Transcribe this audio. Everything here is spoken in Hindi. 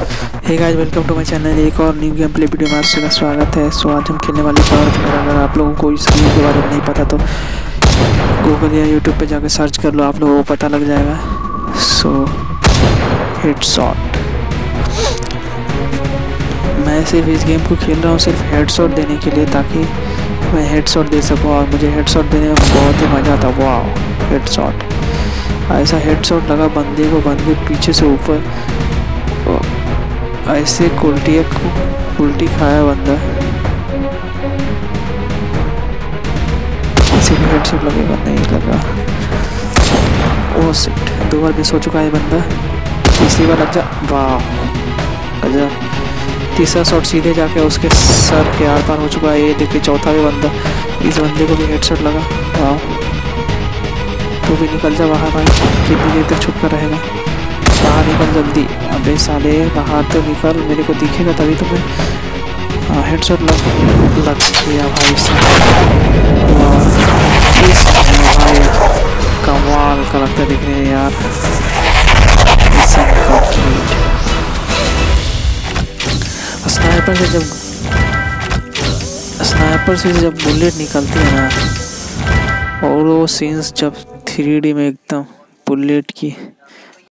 Hey guys, welcome to my channel. एक और न्यू गेम प्ले वीडियो में आप सबका स्वागत है। सो आज हम खेलने वाले पावर फिगर। अगर आप लोगों को इस गेम के बारे में नहीं पता तो गूगल या यूट्यूब पे जाकर सर्च कर लो, आप लोगों को पता लग जाएगा। सो हेडशॉट, मैं सिर्फ इस गेम को खेल रहा हूँ सिर्फ हेडशॉट देने के लिए, ताकि मैं हेडशॉट दे सकूँ और मुझे हेडशॉट देने में बहुत ही मज़ा आता। वाह, हेडशॉट! ऐसा हेडशॉट लगा बंदे को, बंदे पीछे से ऊपर ऐसे उल्टी खाया बंदा। किसी भी हेडशॉट लगेगा, नहीं लगा। ओह शिट, 2 बार मिस हो चुका है बंदा। तीसरी बार लग जा। वाह गजब! तीसरा शॉट सीधे जाके उसके सर के आर पार हो चुका है। ये देखिए चौथा भी बंदा, इस बंदे को भी हेडशॉट लगा। वाह, तू भी निकल जा बाहर भाई, कितनी देर तक छुप कर रहेगा? बाहर निकल जल्दी। अबे साले, बाहर तो निकल, मेरे को दिखेगा तभी तो मैं। हेडशॉट लग गया भाई साहब। भाई कमाल का लगता है दिखने में यार। स्नाइपर से जब बुलेट निकलती है ना, और वो सीन्स जब 3D में एकदम बुलेट की